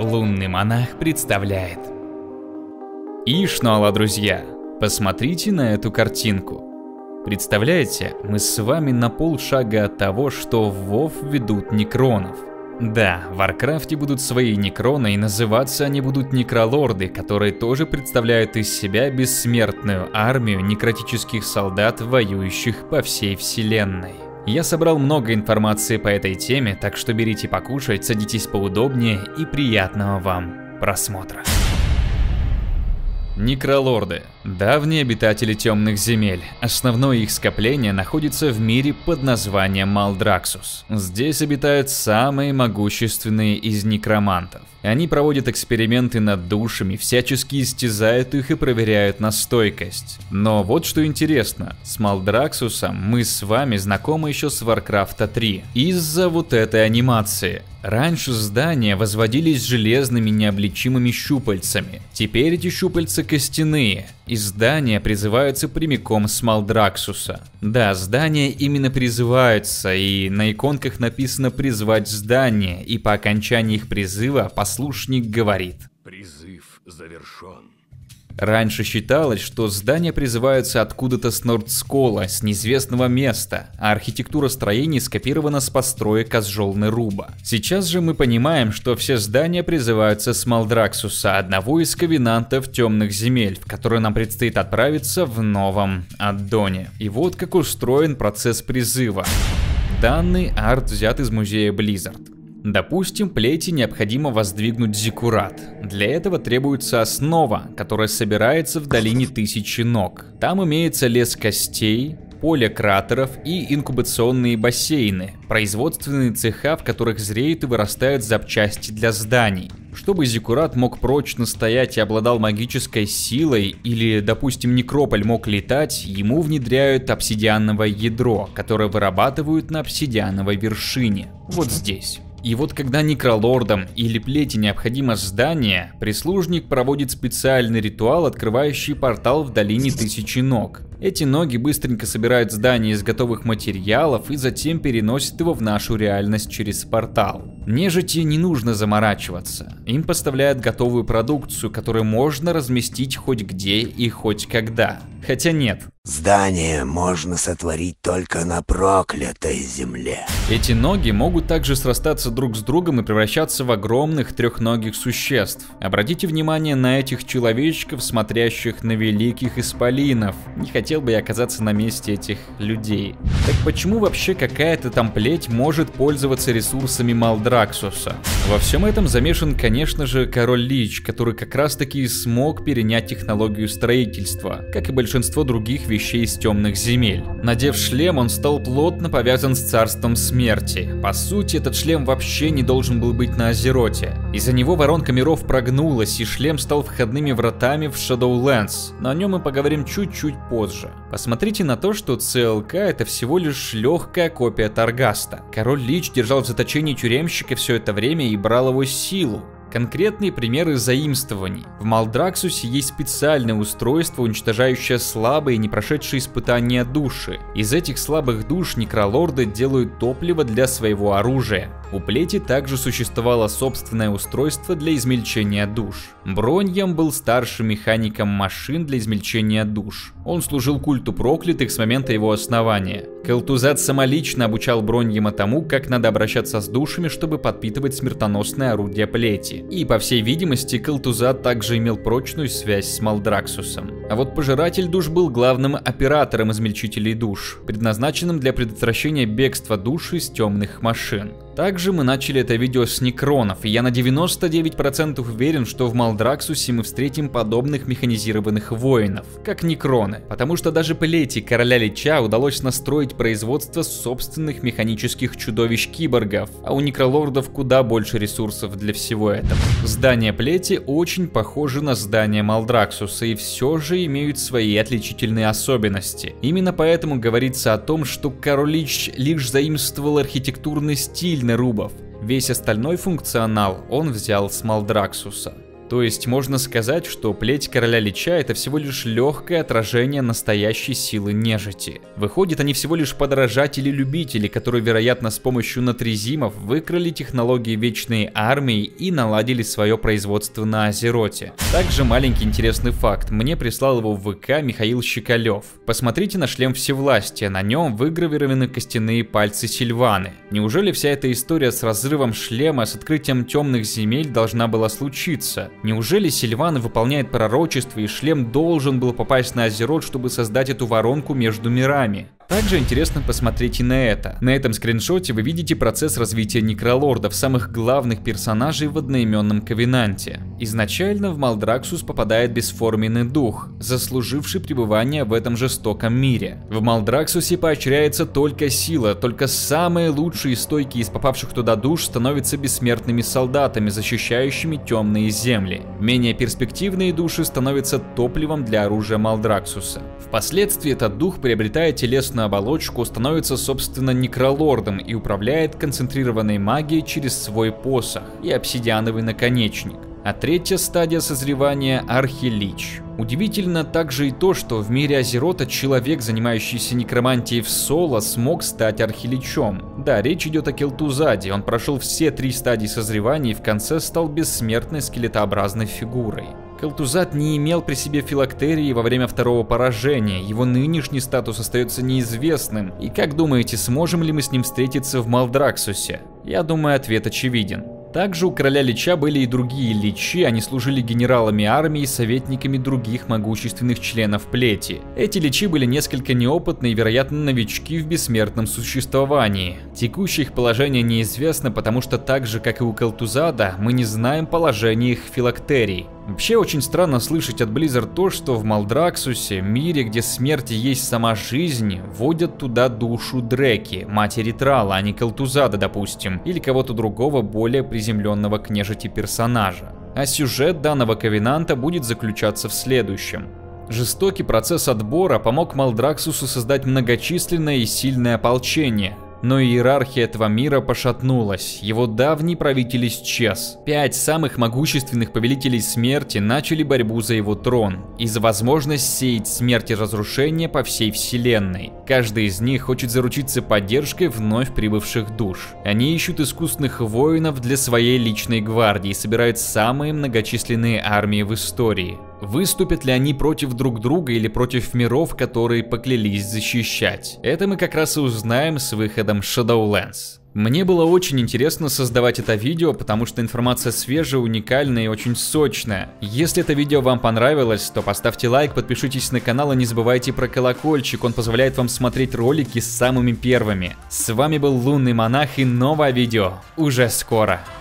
Лунный монах представляет. Ишнуала, друзья, посмотрите на эту картинку. Представляете, мы с вами на полшага от того, что в WoW ведут некронов. Да, в Варкрафте будут свои некроны, и называться они будут некролорды, которые тоже представляют из себя бессмертную армию некротических солдат, воюющих по всей вселенной. Я собрал много информации по этой теме, так что берите покушать, садитесь поудобнее и приятного вам просмотра. Некролорды – давние обитатели темных земель. Основное их скопление находится в мире под названием Малдраксус. Здесь обитают самые могущественные из некромантов. Они проводят эксперименты над душами, всячески истязают их и проверяют на стойкость. Но вот что интересно, с Малдраксусом мы с вами знакомы еще с Warcraft 3. Из-за вот этой анимации. Раньше здания возводились железными необличимыми щупальцами. Теперь эти щупальца костяные. И здания призываются прямиком с Малдраксуса. Да, здания именно призываются, и на иконках написано «призвать здание», и по окончании их призыва послушник говорит: «Призыв завершен». Раньше считалось, что здания призываются откуда-то с Нордскола, с неизвестного места, а архитектура строений скопирована с построек Азжолны Руба. Сейчас же мы понимаем, что все здания призываются с Малдраксуса, одного из ковенантов темных земель, в который нам предстоит отправиться в новом аддоне. И вот как устроен процесс призыва. Данный арт взят из музея Blizzard. Допустим, плети необходимо воздвигнуть зиккурат. Для этого требуется основа, которая собирается в долине Тысячи Ног. Там имеется лес костей, поле кратеров и инкубационные бассейны, производственные цеха, в которых зреют и вырастают запчасти для зданий. Чтобы зиккурат мог прочно стоять и обладал магической силой, или, допустим, некрополь мог летать, ему внедряют обсидиановое ядро, которое вырабатывают на обсидиановой вершине, вот здесь. И вот когда некролордам или плети необходимо здание, прислужник проводит специальный ритуал, открывающий портал в долине Тысячи Ног. Эти ноги быстренько собирают здание из готовых материалов и затем переносят его в нашу реальность через портал. Нежити не нужно заморачиваться. Им поставляют готовую продукцию, которую можно разместить хоть где и хоть когда. Хотя нет. Здание можно сотворить только на проклятой земле. Эти ноги могут также срастаться друг с другом и превращаться в огромных трехногих существ. Обратите внимание на этих человечков, смотрящих на великих исполинов. Не хотел бы я оказаться на месте этих людей. Так почему вообще какая-то там плеть может пользоваться ресурсами Малдраксуса? Во всем этом замешан, конечно же, король Лич, который как раз таки смог перенять технологию строительства, как и большинство других вещей из темных земель. Надев шлем, он стал плотно повязан с царством смерти. По сути, этот шлем вообще не должен был быть на Азероте. Из-за него воронка миров прогнулась, и шлем стал входными вратами в Shadowlands, но о нем мы поговорим чуть-чуть позже. Посмотрите на то, что ЦЛК это всего лишь легкая копия Таргаста. Король Лич держал в заточении тюремщика все это время и брал его силу. Конкретные примеры заимствований. В Малдраксусе есть специальное устройство, уничтожающее слабые, не прошедшие испытания души. Из этих слабых душ некролорды делают топливо для своего оружия. У плети также существовало собственное устройство для измельчения душ. Броньям был старшим механиком машин для измельчения душ. Он служил культу проклятых с момента его основания. Келтузат самолично обучал Броньяма тому, как надо обращаться с душами, чтобы подпитывать смертоносное орудие плети. И, по всей видимости, Келтузат также имел прочную связь с Малдраксусом. А вот Пожиратель душ был главным оператором измельчителей душ, предназначенным для предотвращения бегства душ из темных машин. Также мы начали это видео с некронов, и я на 99% уверен, что в Малдраксусе мы встретим подобных механизированных воинов, как некроны, потому что даже плети короля Лича удалось настроить производство собственных механических чудовищ-киборгов, а у некролордов куда больше ресурсов для всего этого. Здания плети очень похожи на здания Малдраксуса и все же имеют свои отличительные особенности. Именно поэтому говорится о том, что король Лич лишь заимствовал архитектурный стиль Нерубов. Весь остальной функционал он взял с Малдраксуса. То есть можно сказать, что плеть Короля Лича — это всего лишь легкое отражение настоящей силы нежити. Выходит, они всего лишь подражатели-любители, которые, вероятно, с помощью натрезимов выкрали технологии Вечной Армии и наладили свое производство на Азероте. Также маленький интересный факт. Мне прислал его в ВК Михаил Щекалев. Посмотрите на шлем Всевластия, на нем выгравированы костяные пальцы Сильваны. Неужели вся эта история с разрывом шлема, с открытием темных земель должна была случиться? Неужели Сильвана выполняет пророчество, и шлем должен был попасть на Азерот, чтобы создать эту воронку между мирами? Также интересно посмотреть и на это. На этом скриншоте вы видите процесс развития Некролордов, самых главных персонажей в одноименном Ковенанте. Изначально в Малдраксус попадает бесформенный дух, заслуживший пребывание в этом жестоком мире. В Малдраксусе поощряется только сила, только самые лучшие и стойкие из попавших туда душ становятся бессмертными солдатами, защищающими темные земли. Менее перспективные души становятся топливом для оружия Малдраксуса. Впоследствии этот дух приобретает телесную оболочку, становится собственно Некролордом и управляет концентрированной магией через свой посох и обсидиановый наконечник. А третья стадия созревания — Архилич. Удивительно также и то, что в мире Азерота человек, занимающийся некромантией в соло, смог стать Архиличом. Да, речь идет о Келтузаде, он прошел все 3 стадии созревания и в конце стал бессмертной скелетообразной фигурой. Келтузад не имел при себе филактерии во время второго поражения, его нынешний статус остается неизвестным. И как думаете, сможем ли мы с ним встретиться в Малдраксусе? Я думаю, ответ очевиден. Также у Короля Лича были и другие личи, они служили генералами армии и советниками других могущественных членов плети. Эти личи были несколько неопытны и, вероятно, новички в бессмертном существовании. Текущее их положение неизвестно, потому что так же, как и у Келтузада, мы не знаем положение их филактерий. Вообще очень странно слышать от Blizzard то, что в Малдраксусе, мире, где смерть есть сама жизнь, вводят туда душу Дреки, матери Трала, а не Келтузада, допустим, или кого-то другого более приземленного к нежити персонажа. А сюжет данного Ковенанта будет заключаться в следующем. Жестокий процесс отбора помог Малдраксусу создать многочисленное и сильное ополчение. Но иерархия этого мира пошатнулась, его давний правитель исчез. 5 самых могущественных повелителей смерти начали борьбу за его трон и за возможность сеять смерть и разрушение по всей вселенной. Каждый из них хочет заручиться поддержкой вновь прибывших душ. Они ищут искусных воинов для своей личной гвардии и собирают самые многочисленные армии в истории. Выступят ли они против друг друга или против миров, которые поклялись защищать? Это мы как раз и узнаем с выходом Shadowlands. Мне было очень интересно создавать это видео, потому что информация свежая, уникальная и очень сочная. Если это видео вам понравилось, то поставьте лайк, подпишитесь на канал и не забывайте про колокольчик, он позволяет вам смотреть ролики самыми первыми. С вами был Лунный Монах и новое видео уже скоро.